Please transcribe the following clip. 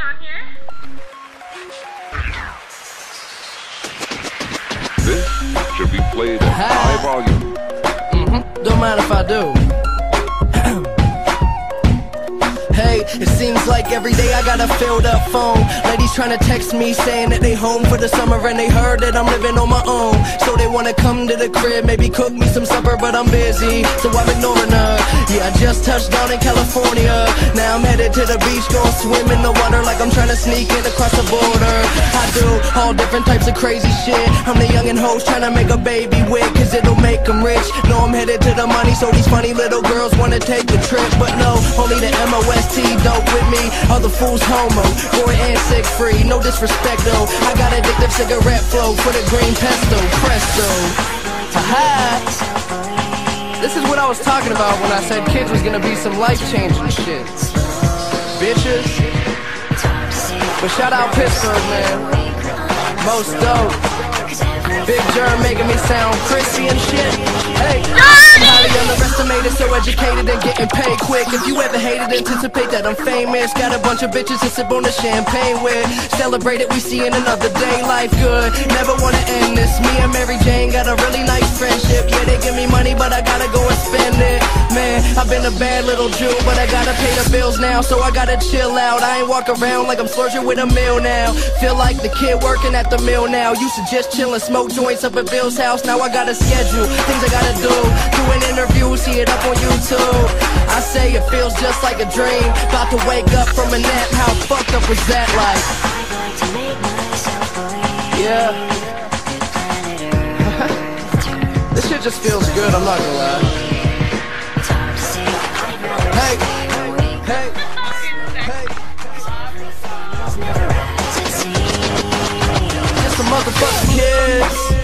on here. This should be played at high volume. Don't mind if I do. Hey, it seems like every day I got a filled up phone. Ladies trying to text me saying that they home for the summer and they heard that I'm living on my own. So they wanna come to the crib, maybe cook me some supper, but I'm busy, so I'm ignoring her. Yeah, I just touched down in California. Now I'm headed to the beach, gonna swim in the water like I'm trying to sneak in across the border. I do all different types of crazy shit. I'm the youngin' host trying to make a baby with, cause it'll make them rich. Know I'm headed to the money, so these funny little girls wanna take the trip. But no, only the MOST dope with me. Other fools homo, boy and sick free. No disrespect though, I got addictive cigarette flow for the green pesto, presto. Aha. This is what I was talking about when I said kids was gonna be some life-changing shit. Bitches. But shout out Pittsburgh, man. Most dope. Big Germ making me sound crispy and shit. Hey, highly underestimated, so educated and getting paid quick. If you ever hated, anticipate that I'm famous. Got a bunch of bitches to sip on the champagne with. Celebrate it, we see in another day. Life good, never wanna end this. Me and Mary Jane got a really nice friendship. Yeah, they give me money, but I gotta go and spend it. Man, I've been a bad little Jew, but I gotta pay the bills now, so I gotta chill out. I ain't walk around like I'm splurging with a meal now. Feel like the kid working at the mill now. Used to just chill and smoke joints up at Bill's house. Now I got a schedule, things I gotta do. Do an interview, see it up on YouTube. I say it feels just like a dream. About to wake up from a nap, how fucked up was that like? Yeah. This shit just feels good, I'm not gonna lie. Hey, hey, hey. Just some motherfucking kids.